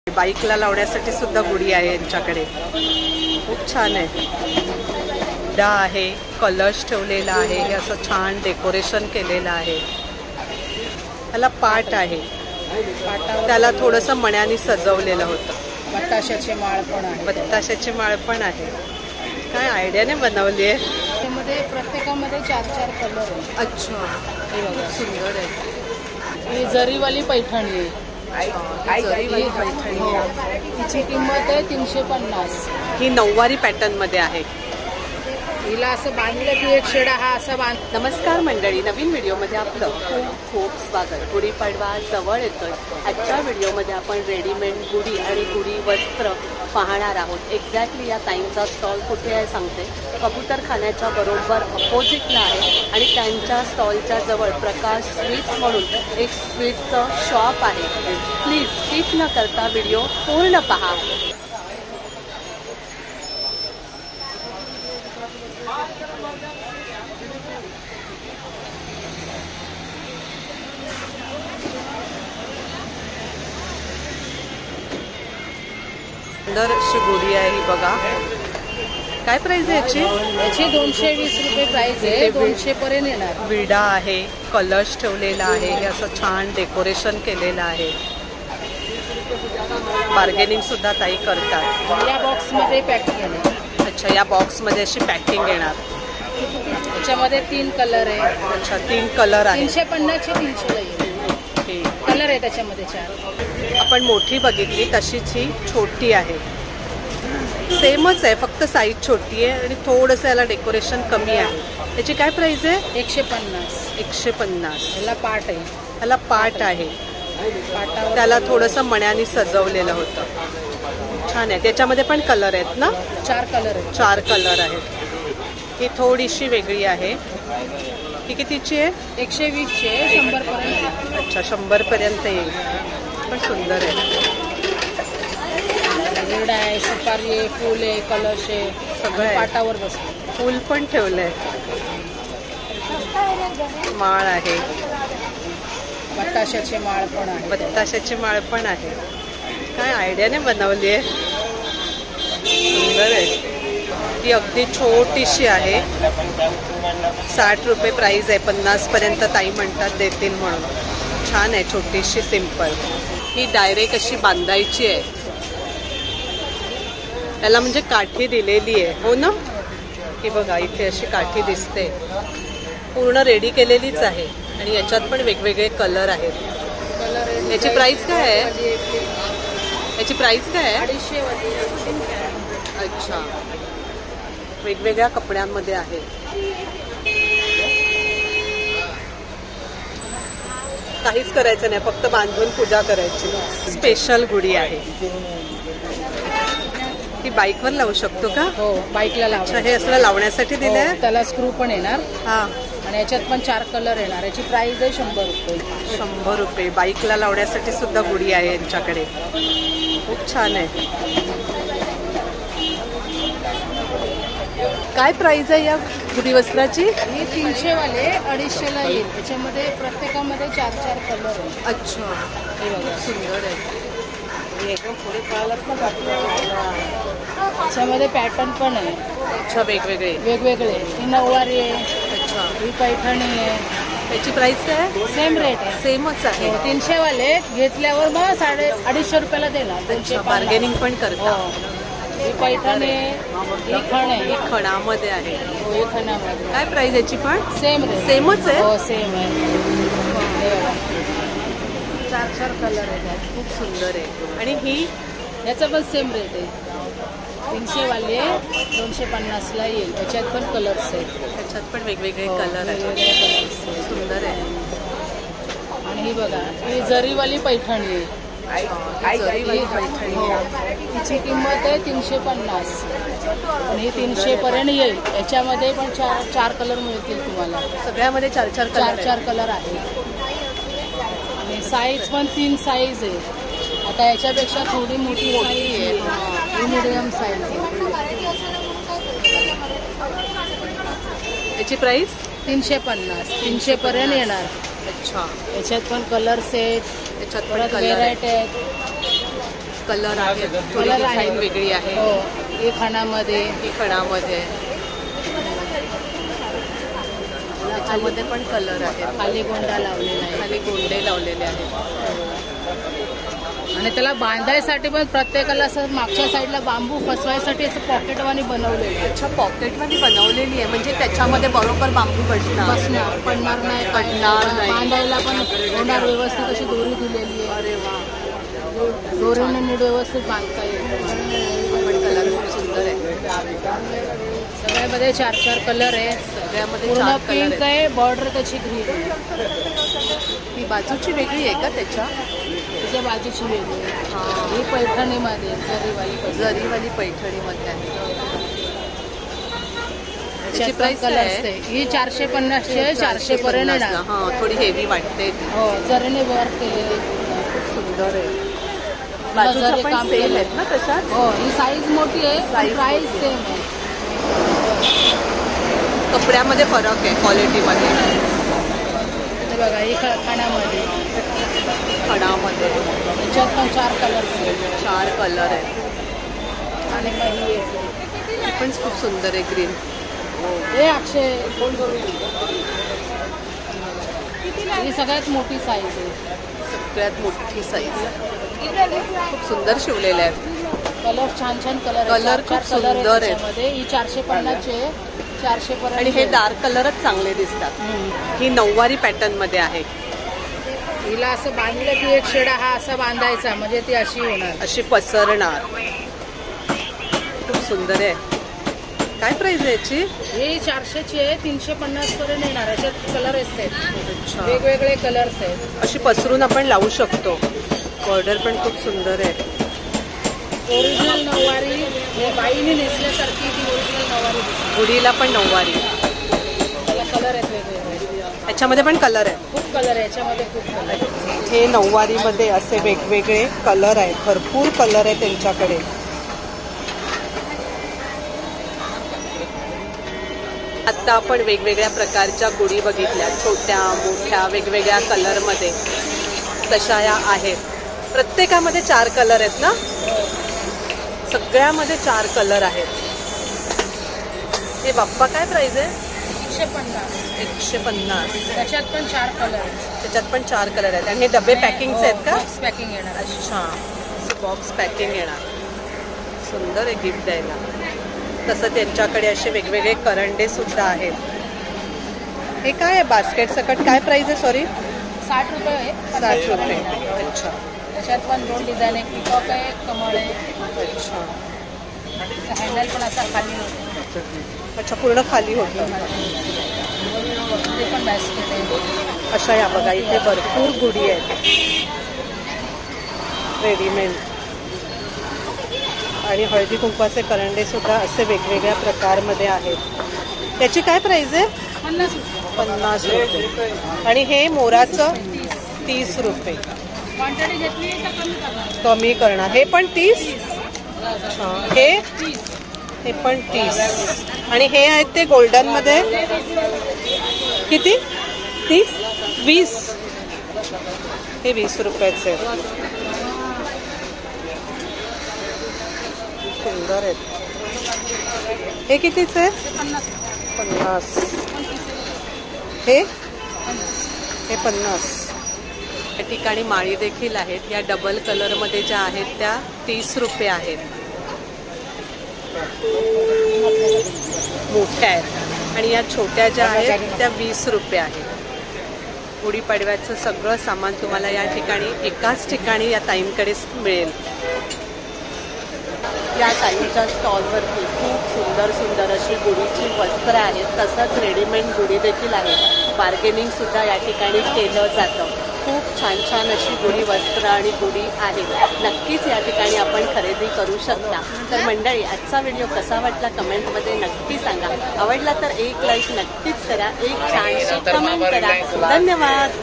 बाईकला लावण्यासाठी सुद्धा गुढी आहे यांच्याकडे. खूप छान आहे. डा आहे, कलश ठेवलेला आहे, हे असं छान डेकोरेशन केलेलं आहे. त्याला पाट आहे, त्याला थोडंसं मण्याने सजवलेलं होतं. बत्ताशाची माळ पण आहे. बत्ताशाची माळ पण आहे. काय आयडियाने बनवली आहे. त्यामध्ये प्रत्येकामध्ये 4-4 कलर आहे. अच्छा, हे बघा सुंदर आहे. ही जरीवाली पैठणी आहे. जरीवाली पैठणी आहे. तिची किंमत आहे 350. ही नऊवारी पॅटर्न मध्ये आहे. हिला असं बांधलं की एक शेडा हा असा बांध. नमस्कार मंडळी, नवीन व्हिडिओमध्ये आपलं खूप खूप स्वागत. गुढीपाडवा जवळ येतोय. आजच्या व्हिडिओमध्ये आपण रेडीमेड गुढी आणि गुढी वस्त्र पाहणार आहोत. एक्झॅक्टली या ताईंचा स्टॉल कुठे आहे सांगते. कबूतरखान्याच्या बरोबर अपोजिटला आहे आणि त्यांच्या स्टॉलच्या जवळ प्रकाश स्वीट्स म्हणून एक स्वीटचं शॉप आहे. प्लीज स्किप न करता व्हिडिओ पूर्ण पहा. सुंदर अशी गुढी आहे ही बघा. काय प्राइस आहे याची? याची 220 रुपये प्राइस आहे. 200 पर्यंत येणार. विडा आहे, कलश ठेवलेला आहे, हे असं छान डेकोरेशन केलेलं आहे. बार्गेनिंग सुद्धा ताई करतात. या बॉक्स मध्ये पॅकिंग येणार. अच्छा, या बॉक्स मध्ये अशी पॅकिंग येणार. याच्यामध्ये 3 कलर आहे. अच्छा, 3 कलर आहे. 350 चे 300 ला येईल. कलर आहे त्याच्यामध्ये 4. आपण मोठी बघितली तशीच ही छोटी आहे. सेमच आहे, फक्त साईज छोटी आहे आणि थोडंसं याला डेकोरेशन कमी आहे. याची काय प्राइस आहे? 150. 150. याला पाट आहे. याला पाट आहे, त्याला थोडंसं मण्याने सजवलेलं होतं. छान आहे. त्याच्यामध्ये पण कलर आहेत ना? 4 कलर आहेत. 4 कलर आहेत. ही थोडीशी वेगळी आहे. ही कितीची आहे? 120 चे 100 पर्यंत. अच्छा, 100 पर्यंत येईल. पण सुंदर आहे. विडा आहे, सुपारी आहे, फूल आहे, कलश आहे, सगळं पाटावर बसलं. फूल पण ठेवलंय. माळ आहे, बत्ताशाची माळ पण आहे. बत्ताशाची माळ पण आहे. काय आयडियाने बनवली आहे. सुंदर आहे. ती अगदी छोटीशी आहे. 60 रुपये प्राइस आहे. 50 पर्यंत ताई म्हणतात देतील म्हणून. छान आहे, छोटीशी सिंपल. ही डायरेक्ट अशी बांधायची आहे. त्याला म्हणजे काठी दिलेली आहे. हो ना? ही बघा, इथे अशी काठी दिसते. पूर्ण रेडी केलेलीच आहे आणि याच्यात पण वेगवेगळे कलर आहेत. याची प्राइस काय आहे? याची प्राइस काय आहे? 250. अच्छा, वेगवेगळ्या कपड्यांमध्ये आहे. काहीच करायचं नाही, फक्त बांधून पूजा करायची. स्पेशल गुढी आहे. ती बाईकवर लावू शकतो का? हो, बाईकला लावा. अच्छा, हे असं लावण्यासाठी दिलंय. त्याला स्क्रू पण येणार. हा, आणि याच्यात पण 4 कलर येणार. याची प्राइस आहे 100 रुपये. 100 रुपये. बाईकला लावण्यासाठी सुद्धा गुढी आहे यांच्याकडे. खूप छान आहे. काय प्राइस आहे या गुढी वस्त्राची? ही 300 वाले 250 ला येईल. त्याच्यामध्ये प्रत्येकामध्ये 4-4 कलर आहे. अच्छा, हे बघा सुंदर आहे. त्याच्यामध्ये पॅटर्न पण आहे. अच्छा, वेगवेगळे वेगवेगळे. ही नऊवारी आहे. अच्छा, ही पैठणी आहे. त्याची प्राइस काय? सेम रेट आहे. सेमच आहे. 300 वाले घेतल्यावर मग 250 रुपयाला देणार. 250. बार्गेनिंग पण करता. ही पैठणी आहे. ही खण आहे. ही खणामध्ये आहे. हो, ही खणामध्ये. काय प्राइस याची पण? Same rate. सेमच आहे. हो, सेम आहे. 4-4 कलर आहे. खूप सुंदर आहे. आणि ही याचा पण सेम रेट आहे. 300 वाले 250 ला येईल. याच्यात पण कलर्स आहेत. त्याच्यात पण वेगवेगळे कलर आहेत. वेगवेगळे कलर्स. सुंदर आहे. आणि ही बघा, ही जरीवाली पैठणी आहे. जरीवाली पैठणी. तिची किंमत आहे 350 आणि ही 300 पर्यंत येईल. याच्यामध्ये पण 4 कलर मिळतील तुम्हाला. सगळ्यामध्ये 4-4 कलर आहे. आणि साईज पण 3 साईज आहे. आता याच्यापेक्षा थोडी मोठी आहे. ही मिडियम साईज आहे. याची प्राइस? 350. 300 पर्यंत येणार. अच्छा, याच्यात पण कलर्स आहेत. याच्यात पण परत कलर व्हेरायटी आहेत. कलर आहेत, थोडी कलर डिझाईन आहे. वेगळी आहे. हो, हे खणामध्ये, ही खणामध्ये, त्याच्यामध्ये पण कलर आहेत. खाली गोंडा लावलेला आहे खाली गोंडे लावलेले आहेत. आणि त्याला बांधायसाठी पण प्रत्येकाला असं मागच्या साईडला बांबू फसवायसाठी असं पॉकेटवानी बनवलेलं आहे. अच्छा, पॉकेटमध्ये बनवलेली आहे, म्हणजे त्याच्यामध्ये बरोबर बांबू बसणार, पडणार नाही, पडणार नाही. बांधायला पण होणार व्यवस्थित, अशी दोरी दिलेली आहे. अरे वा, दोरीने नीट व्यवस्थित बांधता येईल. पण कलर खूप सुंदर आहे. सगळ्यामध्ये 4-4 कलर आहे. सगळ्यामध्ये पूर्ण 4 कलर पिंक आहे. आहे, बॉर्डर त्याची ग्रीन आहे. ही बाजूची वेगळी आहे का त्याच्या? त्याच्या बाजूची वेगळी आहे. हां, ही पैठणीमध्ये जरीवाली जरीवाली पैठणीमध्ये आहे. त्याची प्राइस कलर काय आहे? असते. ही 450 400 पर्यंत येणार. हां, थोडी हेवी वाटते ती. हो, जरीने वर्क केलेली पूर्ण. खूप सुंदर आहे. जरी बाजूच्या पण काम सेल केलंय. आहेत ना तशाच? हो, ही साईज मोठी आहे, Size प्राइस मोठी सेम आहे. कपड्यामध्ये फरक आहे, क्वालिटीमध्ये. हे बघा, ही खाण्यामध्ये खणामध्ये त्याच्यात पण 4 कलर आहेत. 4 कलर आहेत. आणि मग ही एक. ही पण खूप सुंदर आहे, ग्रीन. हे 800. ही सगळ्यात मोठी साईज आहे. सगळ्यात मोठी साईज. खूप सुंदर शिवलेले आहेत. कलर छान छान कलर कलर खूप सुंदर आहेत. मध्ये ही 450 चे 400 पर्यंत. आणि हे डार्क कलरच चांगले दिसतात. ही नऊवारी पॅटर्न मध्ये आहे. हिला असं बांधलं की एक शेडा हा असा बांधायचा, म्हणजे ती अशी होणार, अशी पसरणार. खूप सुंदर आहे. काय प्राइस आहे याची? ही 400 ची आहे, 350 पर्यंत येणार. याच्यात कलर असतात, अच्छा, वेगवेगळे कलर्स आहेत. अशी पसरून आपण लावू शकतो. बॉर्डर पण खूप सुंदर आहे. ओरिजिनल नऊवारी, हे बाईने नेसल्यासारखी ती ओरिजिनल नऊवारी दिसते. गुढीला पण नऊवारी. त्याला कलर आहेत वेगवेगळे, याच्यामध्ये पण कलर आहे. खूप कलर आहे याच्यामध्ये, खूप कलर आहे. हे नऊवारीमध्ये असे वेगवेगळे कलर आहेत. भरपूर कलर आहे त्यांच्याकडे. आता आपण वेगवेगळ्या प्रकारच्या गुढी बघितल्या, छोट्या मोठ्या वेगवेगळ्या कलरमध्ये. तशा या आहेत. प्रत्येकामध्ये 4 कलर आहेत ना? सगळ्यामध्ये 4 कलर आहेत. हे बाप्पा काय प्राइस आहे? 150. 150. त्याच्यात पण 4 कलर आहेत. त्याच्यात पण 4 कलर आहेत. आणि हे डबे पॅकिंगचे आहेत का? बॉक्स पॅकिंग येणार. अच्छा, बॉक्स पॅकिंग येणार. सुंदर आहे गिफ्ट द्यायला. तसं त्यांच्याकडे असे वेगवेगळे करंडे सुद्धा आहेत. हे काय आहे बास्केट सकट? काय प्राइस आहे? सॉरी, 60 रुपये आहे. 60 रुपये. अच्छा त्याच्यात पण 2 डिझाईन आहे, पिकॉक आहे, कमळ आहे. अच्छा हँडल पण असा खाली होतो. अच्छा, पूर्ण खाली होतं. ते पण बास्केट आहे. अशा या बघा, इथे भरपूर गुढी आहेत रेडीमेड. आणि हळदी कुंकवाचे करंडे सुद्धा असे वेगवेगळ्या प्रकारमध्ये आहेत. त्याची काय प्राइस आहे? 50 रुपये. 50 रुपये. आणि हे मोराचं 30 रुपये. क्वांटिटी घेतली तर कमी करणार. कमी करणार. हे पण 30. अच्छा, हे 30. हे पण 30. आणि हे आहेत ते गोल्डनमध्ये किती? 30? 20. हे 20 रुपयाचे आहेत. सुंदर आहेत. हे कितीचे आहे? 50. हे 50. या ठिकाणी माळी देखील आहेत. या डबल कलरमध्ये ज्या आहेत त्या 30 रुपये आहेत. मोठ्या आहेत. आणि या छोट्या ज्या आहेत त्या 20 रुपये आहेत. गुढीपाडव्याचं सगळं सामान तुम्हाला या ठिकाणी एकाच ठिकाणी या ताईंकडेच मिळेल. या ताईंच्या स्टॉलवरती खूप सुंदर सुंदर अशी गुढीची वस्त्र आहेत. तसंच रेडीमेड गुढी देखील आहेत. बार्गेनिंग सुद्धा या ठिकाणी केलं जातं. खूप छान छान अशी गुढी वस्त्र आणि गुढी आहेत. नक्कीच या ठिकाणी आपण खरेदी करू शकता. तर मंडळी, आजचा व्हिडिओ कसा वाटला कमेंटमध्ये नक्की सांगा. आवडला तर एक लाईक नक्कीच करा, एक छानशी कमेंट करा. धन्यवाद.